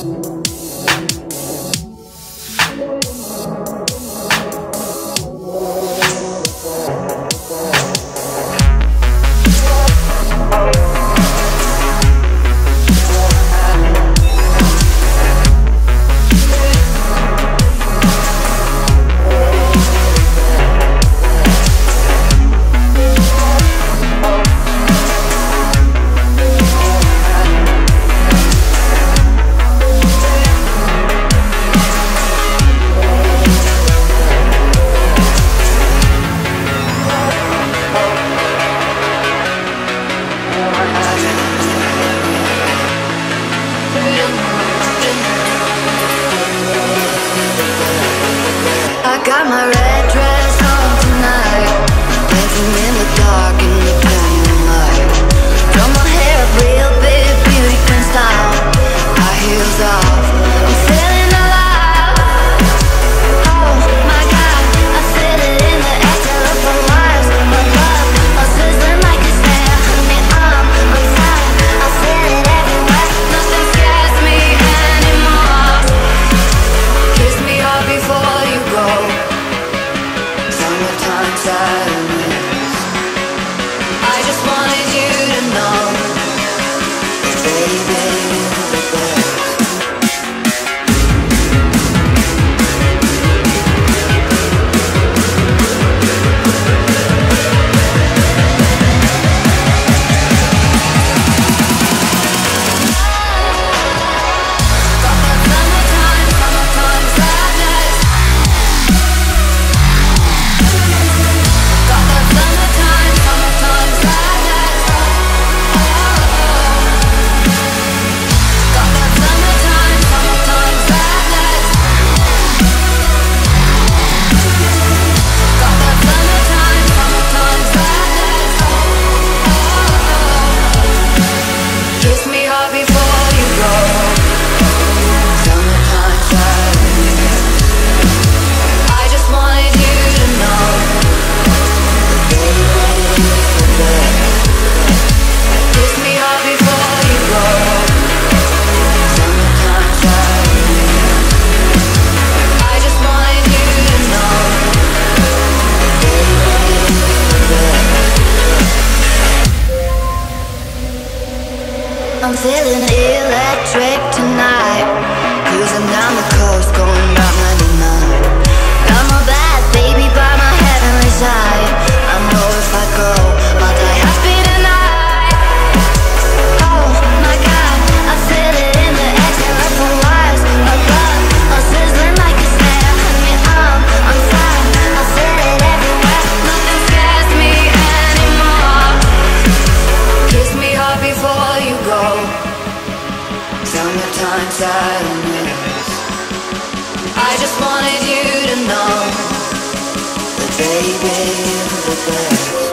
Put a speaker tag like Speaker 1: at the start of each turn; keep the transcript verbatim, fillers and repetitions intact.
Speaker 1: I got my red dress on tonight, dancing in the dark in the daylight. Throw my hair up real big, beauty queen style. High heels off, I'm feeling alive. Oh my God, I feel it in the air, till up for miles. My love, I'm sizzling like a snare. Honey, I'm on fire, I feel it everywhere. Nothing scares me anymore. Kiss me hard before you go. Summertime sadness. I just wanted you to know that baby, you're the best. Summertime, summertime sadness. Got that summertime, summertime sadness. Oh, got that summertime, summertime sadness. Got that summertime, summertime sadness. Oh, kiss me hard before you go. Summertime sadness. I just wanted you to know. Kiss me hard before you go. Summertime sadness. I just wanted you to know. I'm feeling electric tonight, cruising down the coast, going about ninety-nine. Got my bad baby by my heavenly side. I know if I go, I'll die happy tonight. Oh my God, I feel it in the air, till up for miles. My love, I'm sizzling like a snare. Honey, I'm on fire, I feel it everywhere. Nothing scares me anymore. Kiss me hard before you go. Summertime sadness. I just wanted you to know that baby, you're the best.